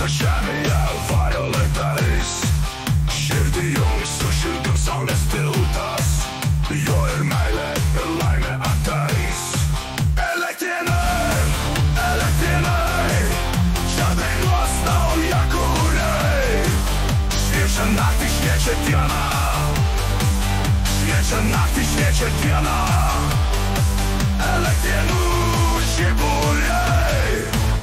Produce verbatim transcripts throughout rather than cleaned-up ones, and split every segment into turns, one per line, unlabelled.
žemėje violetais. Širdį jums su širdim saulės tiltas, jo ir meilė ir laimė ateis. Elektrinai, elektrinai, čia dainuos naujakuriai. Šviečia naktį, šviečia diena, šviečia naktį, šviečia diena. Elektrinų žibuliai.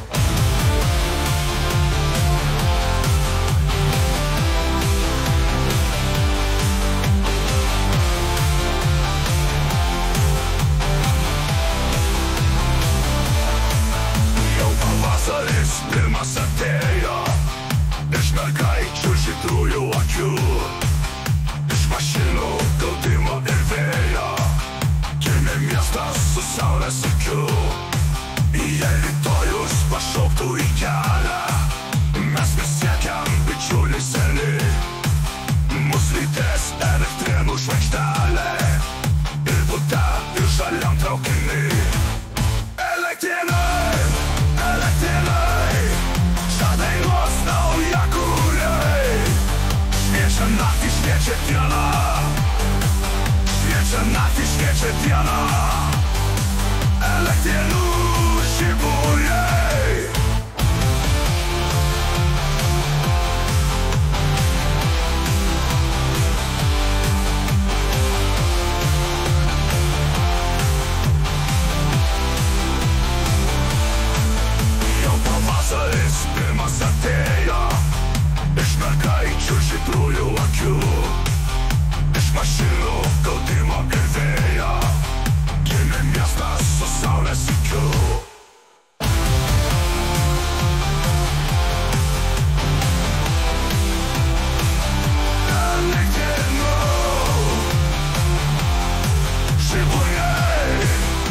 Jau pavasaris pirmas atėjo, iš mergaičių žydrųjų akių, iš mašinų gaudimo ir vėjo. Gimė miestas su saulės akiu. Jei rytojus pašauktų į kelią, mes prisiekiam, bičiuliai seni. Mus lydės elektrinų žvaigždelė, ir bute, ir žaliam traukiny. Elektrinai, elektrinai, čia dainuos naujakuriai. Šviečia naktį, šviečia diena, šviečia naktį, šviečia diena. Elektrinų žibuliai. Jau pavasaris pirmas atėjo, iš mergaičių žydrųjų akių, iš mašinų gaudimo ir vėjo. Gimė miestas su saulės akiu. Elektrinų žibuliai.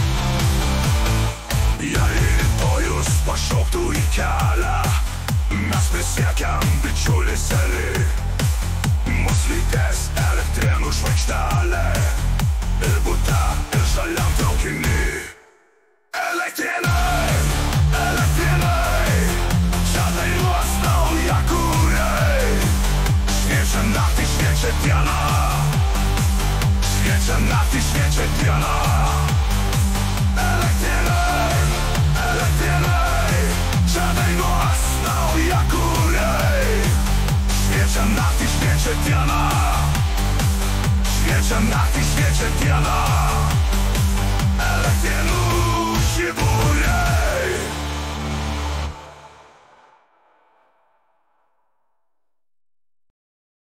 Jei rytojus pašauktų į kelią, mes prisiekiam, bičiuliai seni. Mus lydės elektrinų žvaigždelė, ir bute, ir žaliam traukiny. Elektrinai, elektrinai, čia dainuos naujakuriai. Šviečia naktį, šviečia diena, šviečia naktį, šviečia diena. Elektrinai, elektrinai, čia dainuos naujakuriai. Šviečia naktį, šviečia diena, šviečia naktį, šviečia diena.